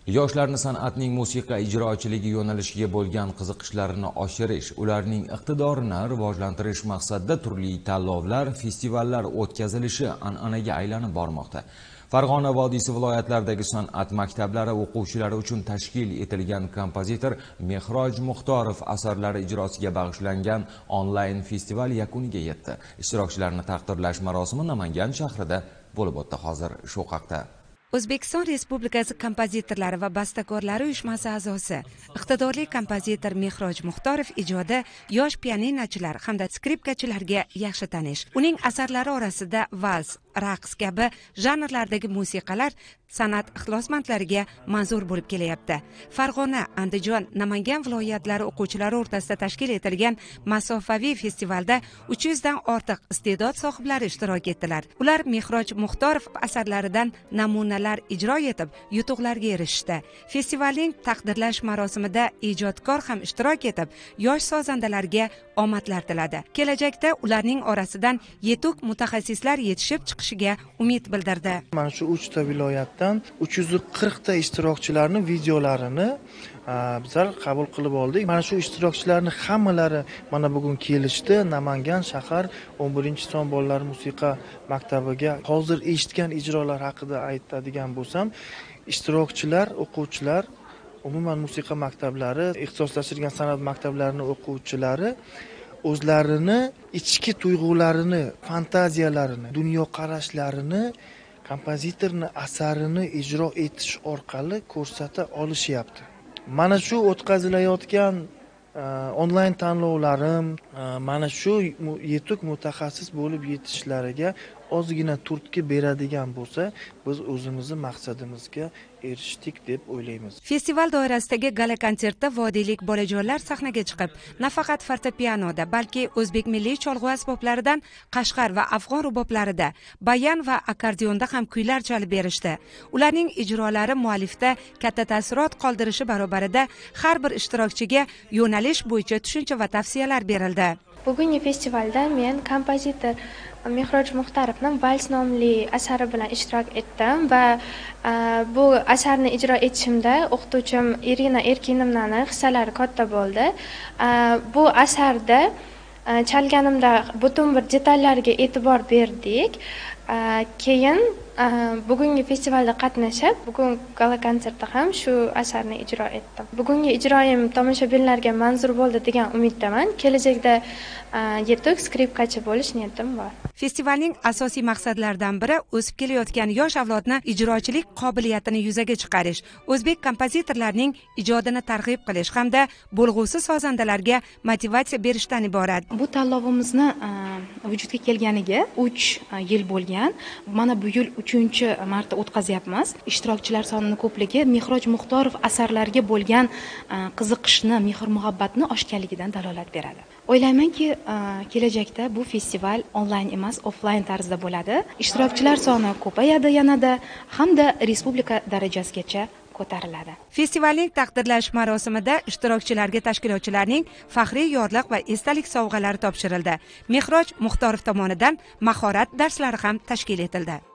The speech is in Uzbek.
Yoshlarni san'atning musiqa ijrochiligi yo'nalishiga bo'lgan qiziqishlarini oshirish, ularning iqtidorini rivojlantirish maqsadida turli tanlovlar, festivallar o'tkazilishi an'anaga aylanib bormoqda. Farg'ona vodiysi viloyatlaridagi san'at maktablari o'quvchilari uchun tashkil etilgan kompozitor Mehroj Muxtorov asarlari ijrosiga bag'ishlangan onlayn festival yakuniga yetdi. Ishtirokchilarni taqdirlash marosimi Namangan shahrida bo'lib o'tdi. Hozir shu haqda O'zbekiston Respublikasi kompozitorlari va bastakorlari uyushmasi a'zosi, iqtidorli kompozitor Mehroj Muxtorov ijodi yosh pianinochilar hamda skripkachilarga yaxshi tanish. Uning asarlari orasida vals, raqs kabi janrlardagi musiqalar san'at ixlosmandlariga manzur bo'lib kelyapti. Farg'ona, Andijon, Namangan viloyatlari o'quvchilari o'rtasida tashkil etilgan masofaviy festivalda 300 dan ortiq iste'dod sohiblari ishtirok etdilar. Ular Mehroj Muxtorov asarlaridan namunalar ijro etib, yutuqlarga erishishdi. Festivalning taqdirlash marosimida ijodkor ham ishtirok etib, yosh sozandalarga omadlar tiladi. Kelajakda ularning orasidan yetuk mutaxassislar yetishib chiqishiga umid bildirdi. Mana shu 3 ta viloyatdan 340 ta ishtirokchilarni videolarini bizlar qabul qilib oldik. Mana shu ishtirokchilarning hammalari mana bugun kelishdi. Namangan shahar 11-son bolalar musiqa maktabiga hozir eshitgan ijrolar haqida aytadigan bo'lsam, ishtirokchilar, o'quvchilar, umuman musiqa maktablari, ixtisoslashtirilgan san'at maktablarining o'quvchilari o'zlarini ichki tuyg'ularini, fantaziyalarini, dunyoqarashlarini kompozitorning asarini ijro etish orqali ko'rsata olishyapti. Mana shu o'tkazilayotgan onlayn tanlovlarim, mana shu yetuk mutaxassis bo'lib yetishlariga ozgina turtki beradigan bo'lsa, biz o'zimizning maqsadimizga erishdik deb o'ylaymiz. Festival doirasidagi gala konsertda vodiylik bolajonlar sahnaga chiqib, nafaqat fortepianoda, balki o'zbek milliy cholg'u asboblaridan Qashqar va afg'on ruboblarida, bayan va akkordeonda ham kuylar chalib berishdi. Ularning ijrolari muallifda katta taassurot qoldirishi barobarida har bir ishtirokchiga yo'nalish bo'yicha tushuncha va tavsiyalar berildi. Bugungi festivalda men kompozitor Mehroj Muxtorovning Vals nomli asari bilan ishtirok etdim va bu asarni ijro etishimda o'qituvchim Irina Erkinovnaning hissalari katta bo'ldi. Bu asarda chalganimda butun bir detallarga e'tibor berdik. Keyin bugungi festivalda qatnashib, bugun gala konsertda ham shu asarni ijro etdim. Bugungi ijroim tomoshabinlarga manzur bo'ldi degan umiddaman. Kelajakda yetuk skripkachi bo'lish niyatim bor. Festivalning asosiy maqsadlaridan biri o'sib kelayotgan yosh avlodni ijrochilik qobiliyatini yuzaga chiqarish, o'zbek kompozitorlarining ijodini targ'ib qilish hamda bo'lg'usi sozandalarga motivatsiya berishdan iborat. Bu tanlovimizni vujudga kelganiga 3 yil bo'lgan. Mana bu yil 3-marta o'tkazyapmiz. Ishtirokchilar sonining ko'pligi Mehroj Muxtorov asarlariga bo'lgan qiziqishni, mehr-muhabbatni oshganligidan dalolat beradi. O'ylaymanki, kelajakda bu festival onlayn emas, offlayn tarzda bo'ladi. Ishtirokchilar soni ko'payadi yanada hamda respublika darajasigacha ko'tariladi. Festivalning taqdirlash marosimida ishtirokchilarga tashkilotchilarning faxriy yorliq va esdalik sovg'alari topshirildi. Mehroj Muxtorov tomonidan mahorat darslari ham tashkil etildi.